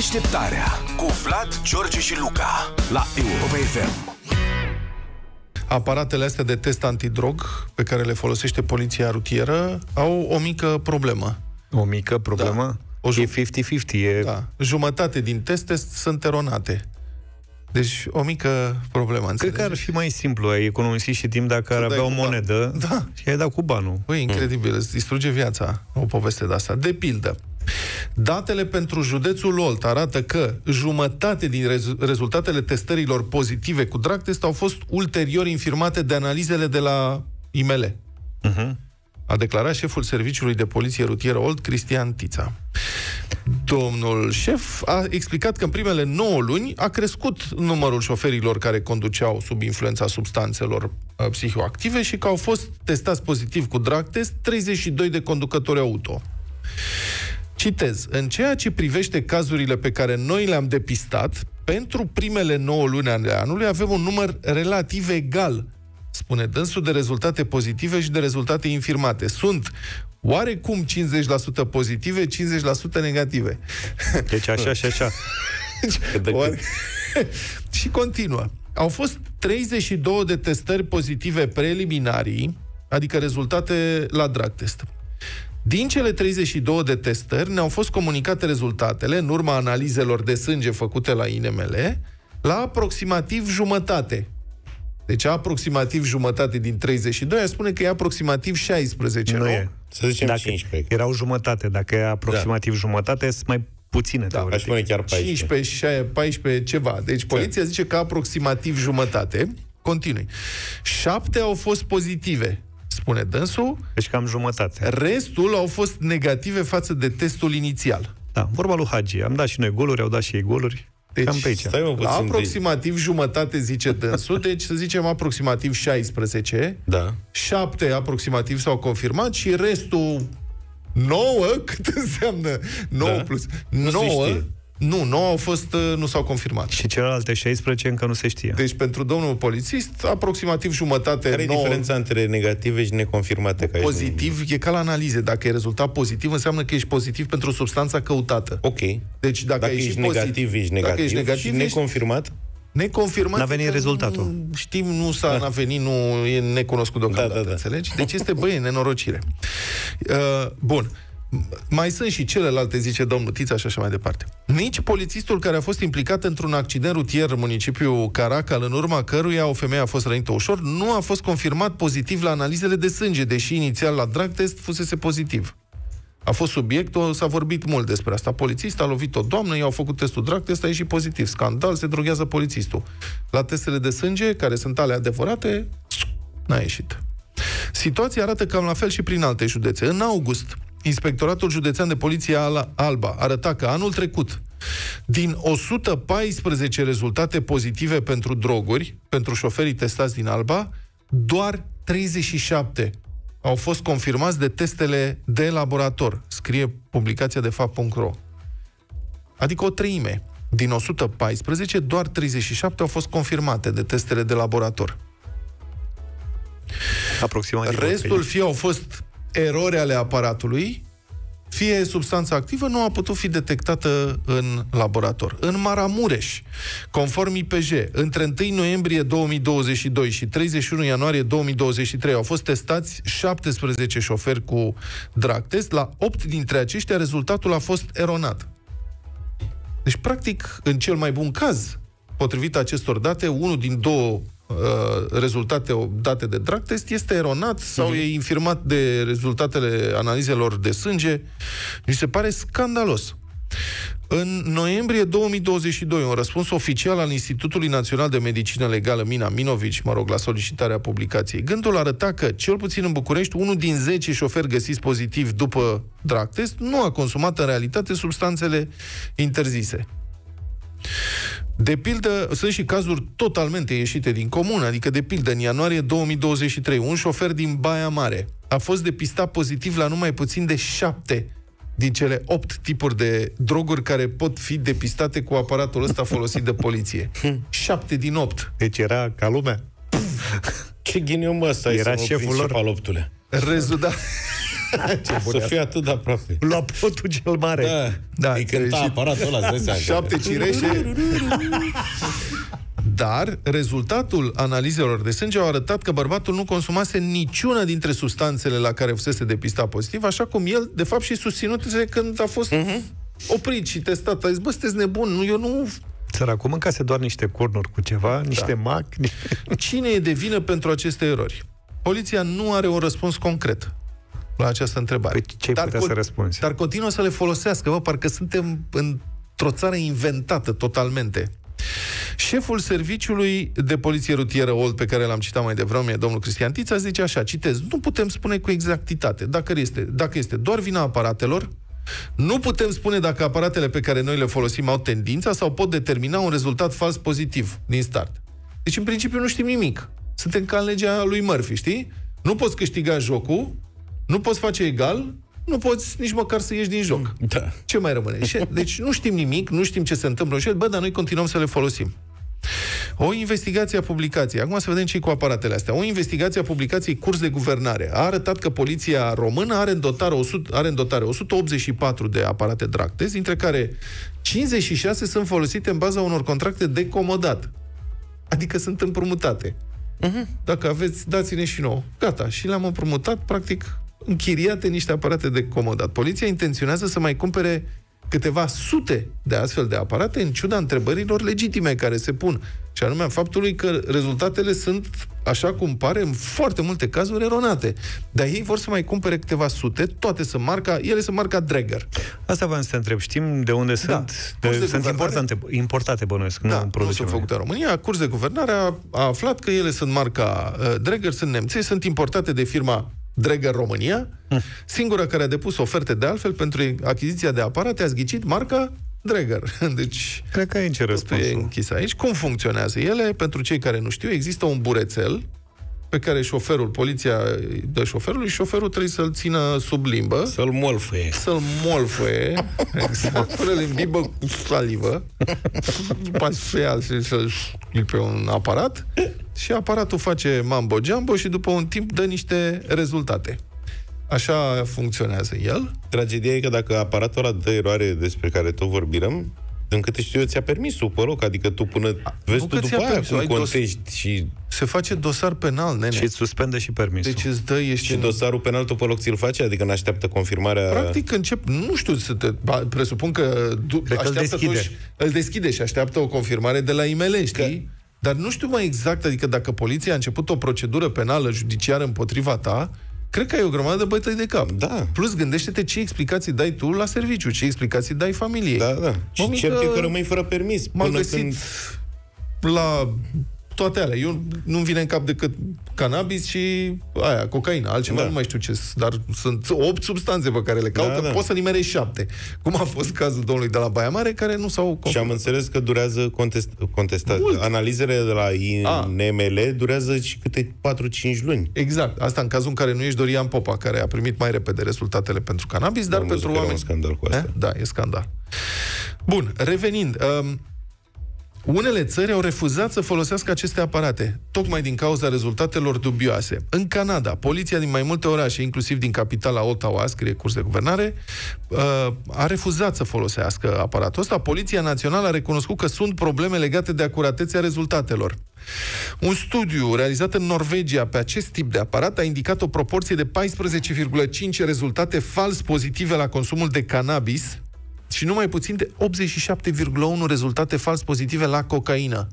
Deșteptarea cu Vlad, George și Luca la Europa FM. Aparatele astea de test antidrog pe care le folosește poliția rutieră au o mică problemă. O mică problemă? Da. E 50-50. E... Da. Jumătate din teste sunt eronate. Deci o mică problemă, înțelegi? Cred că ar fi mai simplu. Ai economisit și timp dacă ar avea o monedă și ai dat cu banul. Păi, incredibil, îți distruge viața o poveste de asta. De pildă, datele pentru județul Olt arată că jumătate din rezultatele testărilor pozitive cu drag test au fost ulterior infirmate de analizele de la IML. A declarat șeful Serviciului de Poliție Rutieră Olt, Cristian Tița. Domnul șef a explicat că în primele 9 luni a crescut numărul șoferilor care conduceau sub influența substanțelor psihoactive și că au fost testați pozitiv cu drag test 32 de conducători auto. Citez: în ceea ce privește cazurile pe care noi le-am depistat, pentru primele 9 luni ale anului avem un număr relativ egal, spune dânsul, de rezultate pozitive și de rezultate infirmate. Sunt oarecum 50% pozitive, 50% negative. Deci așa și așa. Și continuă. Au fost 32 de testări pozitive preliminarii, adică rezultate la drag test. Din cele 32 de testări ne-au fost comunicate rezultatele, în urma analizelor de sânge făcute la INML, la aproximativ jumătate. Deci aproximativ jumătate din 32, aș spune că e aproximativ 16, nu? E. Să zicem dacă 15. erau jumătate, dacă e aproximativ jumătate, sunt mai puține. Da, aș spune chiar 14. 15, 14, ceva. Deci poliția zice că aproximativ jumătate. Continui. 7 au fost pozitive, spune dânsul. Deci cam jumătate. Restul au fost negative față de testul inițial. Da, vorba lui Hagi. Am dat și noi goluri, au dat și ei goluri. Deci, cam pe aici. Aproximativ jumătate, zice dânsul, deci să zicem aproximativ 16. Da. 7 aproximativ s-au confirmat și restul 9, cât înseamnă 9 plus 9? Nu, 9 au fost, nu s-au confirmat. Și celelalte 16 încă nu se știe. Deci pentru domnul polițist, aproximativ jumătate. Care e diferența între negative și neconfirmate? Pozitiv e ca la analize. Dacă e rezultat pozitiv, înseamnă că ești pozitiv pentru substanța căutată. Ok. Deci dacă ești negativ, ești negativ. Dacă ești negativ, și neconfirmat? Neconfirmat. N-a venit rezultatul. Știm, n-a venit, nu e necunoscut deocamdată, înțelegi? Deci este, băi, nenorocire. Bun. Mai sunt și celelalte, zice domnul Tița, și așa mai departe. Nici polițistul care a fost implicat într-un accident rutier în municipiul Caracal, în urma căruia o femeie a fost rănită ușor, nu a fost confirmat pozitiv la analizele de sânge, deși inițial la drag test fusese pozitiv. A fost subiectul, s-a vorbit mult despre asta. Polițist a lovit o doamnă, i-au făcut testul drag test, a ieșit pozitiv. Scandal, se droghează polițistul. La testele de sânge, care sunt ale adevărate, n-a ieșit. Situația arată cam la fel și prin alte județe. În august, Inspectoratul Județean de Poliție Alba arăta că anul trecut, din 114 rezultate pozitive pentru droguri, pentru șoferii testați din Alba, doar 37 au fost confirmați de testele de laborator, scrie publicația de fapt.ro. Adică o treime. Din 114, doar 37 au fost confirmate de testele de laborator. Aproximativ. Restul fie au fost erori ale aparatului, fie substanța activă nu a putut fi detectată în laborator. În Maramureș, conform IPJ, între 1 noiembrie 2022 și 31 ianuarie 2023 au fost testați 17 șoferi cu drag test. La 8 dintre aceștia rezultatul a fost eronat. Deci, practic, în cel mai bun caz, potrivit acestor date, unul din două rezultate date de drag test este eronat sau e infirmat de rezultatele analizelor de sânge. Mi se pare scandalos. În noiembrie 2022, un răspuns oficial al Institutului Național de Medicină Legală Mina Minovici, la solicitarea publicației Gândul, arăta că, cel puțin în București, 1 din 10 șoferi găsiți pozitiv după drag test nu a consumat în realitate substanțele interzise. De pildă, sunt și cazuri totalmente ieșite din comun, adică, de pildă, în ianuarie 2023, un șofer din Baia Mare a fost depistat pozitiv la numai puțin de 7 din cele 8 tipuri de droguri care pot fi depistate cu aparatul ăsta folosit de poliție. 7 din 8. Deci era ca lumea. Ce ghinion, mă, ăsta era șeful lor. Paloptule. Să fie atât de aproape. La potul cel mare. Da, îi cânta aparatul ăla, îți dai seama. 7 cireșe. Dar rezultatul analizelor de sânge au arătat că bărbatul nu consumase niciuna dintre substanțele la care fusese depistat pozitiv, așa cum el, de fapt, și susținuse când a fost oprit și testat. A zis, bă, sunteți nebun, eu nu... Săracul mâncase doar niște cornuri cu ceva, niște mac. Cine e de vină pentru aceste erori? Poliția nu are un răspuns concret la această întrebare. Păi ce putea să răspunzi? Dar continuă să le folosească, bă, parcă suntem într-o țară inventată totalmente. Șeful serviciului de poliție rutieră Olt, pe care l-am citat mai devreme, domnul Cristian Tița, zice așa, citez, nu putem spune cu exactitate dacă este doar vina aparatelor, nu putem spune dacă aparatele pe care noi le folosim au tendința sau pot determina un rezultat fals pozitiv din start. Deci, în principiu, nu știm nimic. Suntem ca în legea lui Murphy, știi? Nu poți câștiga jocul, nu poți face egal, nu poți nici măcar să ieși din joc. Da. Ce mai rămâne? Deci nu știm nimic, nu știm ce se întâmplă, bă, dar noi continuăm să le folosim. O investigație a publicației, acum să vedem ce cu aparatele astea, o investigație a publicației Curs de Guvernare a arătat că poliția română are în dotare 184 de aparate drug test, dintre care 56 sunt folosite în baza unor contracte de comodat. Adică sunt împrumutate. Dacă aveți, dați-ne și nouă. Gata, și le-am împrumutat, practic, închiriate niște aparate de comodat. Poliția intenționează să mai cumpere câteva sute de astfel de aparate, în ciuda întrebărilor legitime care se pun. Și anume faptului că rezultatele sunt, așa cum pare, în foarte multe cazuri eronate. Dar ei vor să mai cumpere câteva sute, toate sunt marca Dräger. Asta v-am să te întreb. Știm de unde sunt? Sunt importate, bănuiesc, nu sunt făcute în România. Curs de Guvernare a aflat că ele sunt marca Dräger, sunt nemțești, sunt importate de firma Dräger România, singura care a depus oferte de altfel pentru achiziția de aparate, a zghicit marca Dräger. Deci, cred că aici răspunsul. E închis aici. Cum funcționează ele? Pentru cei care nu știu, există un burețel pe care poliția dă șoferului și șoferul trebuie să-l țină sub limbă. Să-l molfăie. Exact. Fără îl imbibă cu salivă. Să-l pe un aparat și aparatul face mambo-jumbo și după un timp dă niște rezultate. Așa funcționează el. Tragedia e că dacă aparatul ăla dă eroare despre care tot vorbim, din câte știu eu, ți-a permis-o pe loc, adică tu până vezi tu după aia cum contești și... Se face dosar penal, nene. Și îți suspendă și permisul. Deci îți dă, și dosarul penal tu pe loc ți-l face? Adică nu așteaptă confirmarea... Practic încep, nu știu, presupun că îl deschide și așteaptă o confirmare de la IML, știi? Dar nu știu mai exact, adică dacă poliția a început o procedură penală judiciară împotriva ta, cred că ai o grămadă de bătăi de cap. Da. Plus, gândește-te ce explicații dai tu la serviciu, ce explicații dai familiei. Da. Și cert că rămâi fără permis. M-am găsit la toate alea. Eu nu-mi vine în cap decât cannabis și cocaina. Altceva nu mai știu ce. Dar sunt 8 substanțe pe care le caută. Poți să nimerești 7. Cum a fost cazul domnului de la Baia Mare, care nu s-au confirmat. Și am înțeles că durează contestat. Analizele de la INML durează și câte 4-5 luni. Exact. Asta în cazul în care nu ești Dorian Popa, care a primit mai repede rezultatele pentru cannabis, dar pentru oameni... un scandal cu asta. Da, e scandal. Bun, revenind... Unele țări au refuzat să folosească aceste aparate, tocmai din cauza rezultatelor dubioase. În Canada, poliția din mai multe orașe, inclusiv din capitala Ottawa, scrie Curs de Guvernare, a refuzat să folosească aparatul ăsta. Poliția Națională a recunoscut că sunt probleme legate de acuratețea rezultatelor. Un studiu realizat în Norvegia pe acest tip de aparat a indicat o proporție de 14,5 rezultate fals pozitive la consumul de cannabis și numai puțin de 87,1 rezultate fals pozitive la cocaină.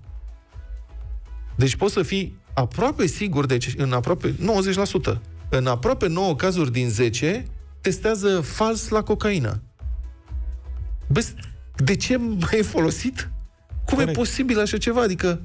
Deci poți să fii aproape sigur, deci în aproape 90%. În aproape 9 cazuri din 10 testează fals la cocaină. Bă, de ce e folosit? Cum e posibil așa ceva? Adică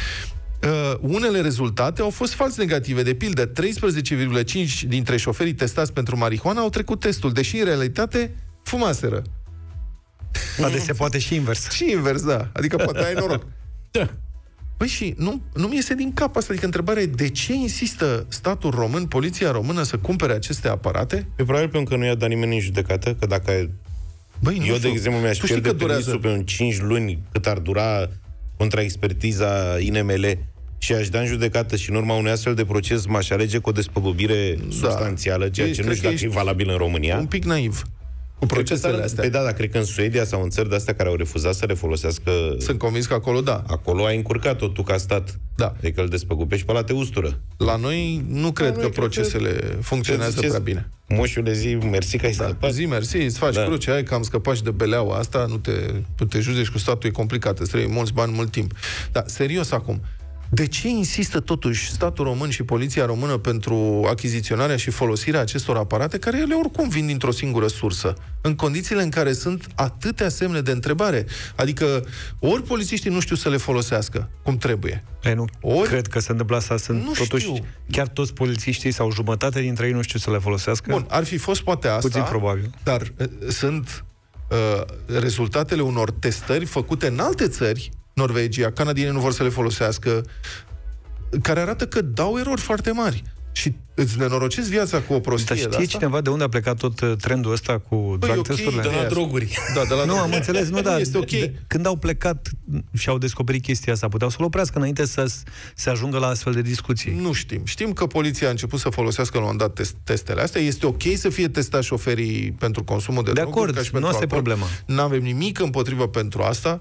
unele rezultate au fost fals negative. De pildă, 13,5 dintre șoferii testați pentru marihuana au trecut testul, deși în realitate fumaseră. Adesea poate și invers. Și invers, da. Adică poate ai noroc. Da. Păi și nu mi iese din cap asta. Adică întrebarea e, de ce insistă statul român, poliția română să cumpere aceste aparate? E probabil pentru că nu i-a dat nimeni în judecată, că dacă eu, de exemplu, mi-aș pierde permisul pe un 5 luni cât ar dura contraexpertiza INML și aș da în judecată și în urma unui astfel de proces m-aș alege cu o despăgubire substanțială, ceea ce nu știu dacă e valabil în România. Un pic naiv cu procesele astea. Păi da, dar cred că în Suedia sau în țări de-astea care au refuzat să le folosească... Sunt convins că acolo, da. Acolo ai încurcat-o tu ca stat. Da. Adică îl despăgubești, pe ăla te ustură. La noi nu cred că procesele funcționează prea bine. Moșule, zi mersi că ai scăpat. Zi mersi, îți faci cruce, ai că am scăpat și de beleaua asta, nu te judeci cu statul, e complicat, îți trebuie mulți bani, mult timp. Dar, serios acum, de ce insistă totuși statul român și poliția română pentru achiziționarea și folosirea acestor aparate, care ele oricum vin dintr-o singură sursă, în condițiile în care sunt atâtea semne de întrebare? Adică, ori polițiștii nu știu să le folosească cum trebuie. Ori cred că se întâmplă asta. Totuși, chiar toți polițiștii sau jumătate dintre ei nu știu să le folosească. Bun, ar fi fost poate asta, puțin probabil. Dar sunt rezultatele unor testări făcute în alte țări, Norvegia, canadienii nu vor să le folosească, care arată că dau erori foarte mari. Și îți nenorocesc viața cu o prostie. Dar știe cineva de unde a plecat tot trendul ăsta cu drug testurile? De la droguri. Nu, am înțeles, este okay. Când au plecat și au descoperit chestia asta, puteau să-l oprească înainte să se ajungă la astfel de discuții. Nu știm. Știm că poliția a început să folosească la un moment dat testele astea. Este ok să fie testați șoferii pentru consumul de droguri. De acord, nu asta e problema. Nu avem nimic împotrivă pentru asta.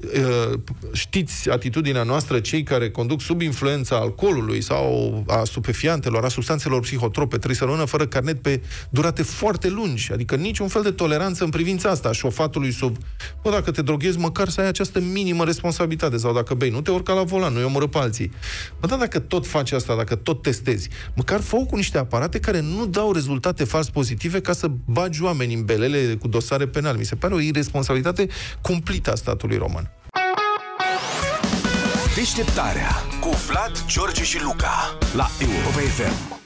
Știți atitudinea noastră, cei care conduc sub influența alcoolului sau a stupefiantelor, a substanțelor psihotrope, trebuie să rămână fără carnet pe durate foarte lungi. Adică niciun fel de toleranță în privința asta, șofatului sub... dacă te droghezi, măcar să ai această minimă responsabilitate. Sau dacă bei, nu te urca la volan, nu-i omorâ pe alții. Dacă tot faci asta, dacă tot testezi, măcar fă cu niște aparate care nu dau rezultate fals pozitive ca să bagi oameni în belele cu dosare penale. Mi se pare o irresponsabilitate cumplită a statului român. Deșteptarea cu Vlad, George și Luca la Europa FM.